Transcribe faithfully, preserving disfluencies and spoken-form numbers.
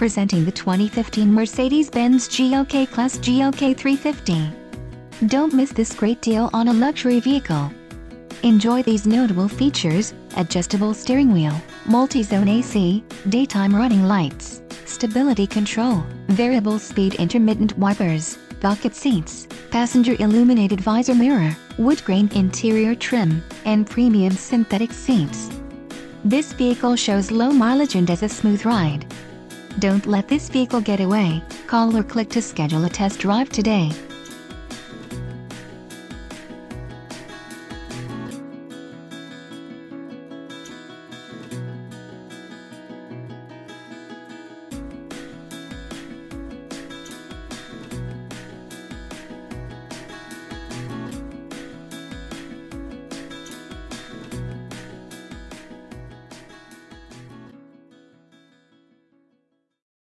Presenting the twenty fifteen Mercedes-Benz G L K Class G L K three fifty. Don't miss this great deal on a luxury vehicle. Enjoy these notable features: adjustable steering wheel, multi-zone A C, daytime running lights, stability control, variable speed intermittent wipers, bucket seats, passenger illuminated visor mirror, wood grain interior trim, and premium synthetic seats. This vehicle shows low mileage and has a smooth ride. Don't let this vehicle get away. Call or click to schedule a test drive today.